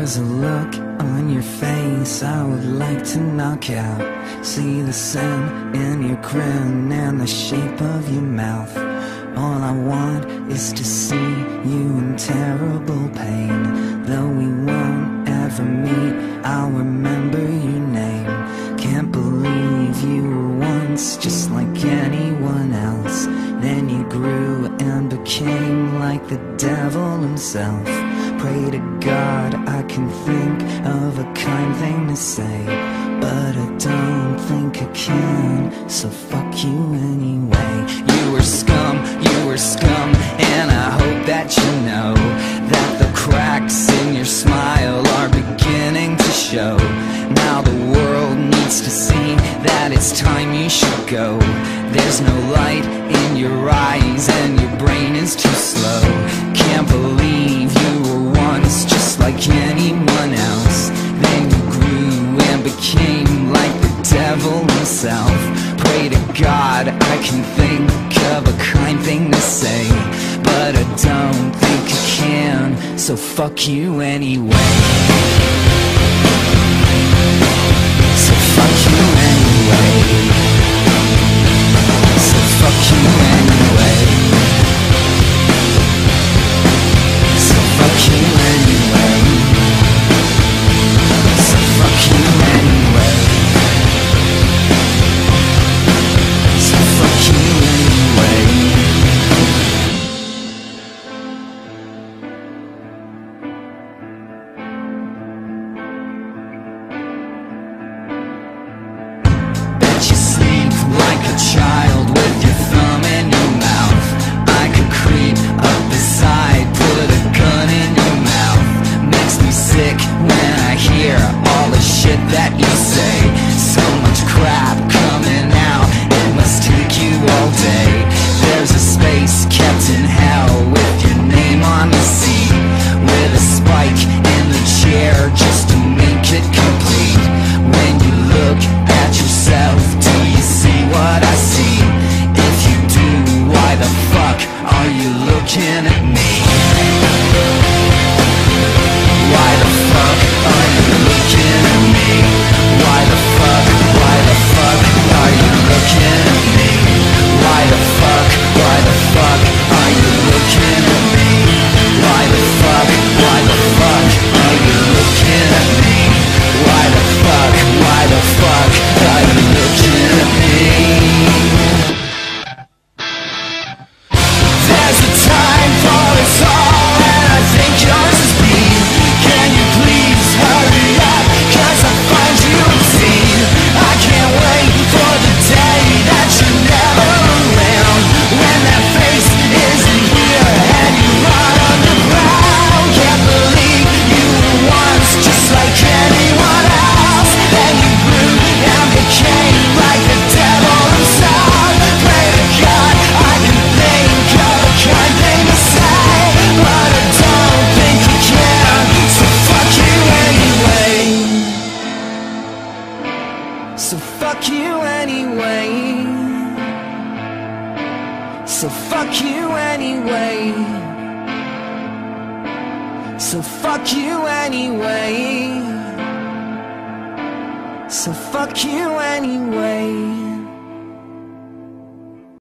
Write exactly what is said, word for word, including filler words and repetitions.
There's a look on your face I would like to knock out. See the sun in your grin and the shape of your mouth. All I want is to see you in terrible pain. Though we won't ever meet, I'll remember your name. Can't believe you were once just like anyone else. Then you grew and became like the devil himself. Pray to God I can think of a kind thing to say, but I don't think I can, so fuck you anyway. You were scum, you were scum, and I hope that you know that the cracks in your smile are beginning to show. Now the world needs to see that it's time you should go. There's no light in your eyes and your brain is too slow. Can't believe you were once just like anyone else. Then you grew and became like the devil himself. Pray to God I can think of a kind thing to say, but I don't think I can, so fuck you anyway. So fuck you anyway. So fuck you anyway. So fuck you anyway. So fuck you anyway. So fuck you anyway. Bet you sleep like a child with your thumb in your mouth. I could creep up beside, put a gun in your mouth. Makes me sick when I hear all the shit that you say. So much crap coming out, it must take you all day. There's a space kept in hell with your name on the seat, with a spike in the chair just to make it complete. When you look at yourself, do you see what I see? If you do, why the fuck are you looking at me? Why the fuck are you looking at me? Why the fuck, why the fuck are you looking at me? Why the fuck, why the fuck are you looking at me? Why the fuck, why the fuck are you looking at me? Why the fuck, why the fuck are you looking at me? There's a time for us all, and I think yours is speed. Can you please hurry up, cause I find you obscene. I can't wait for the day that you're never around, when that face isn't here and you run underground. Can't believe you were once just like anyone else. Then you grew and became like the devil himself. Pray to God I can think of a kind thing to say, but I don't think I can, so fuck you anyway. So fuck you anyway. So fuck you anyway. So fuck you anyway. So fuck you anyway.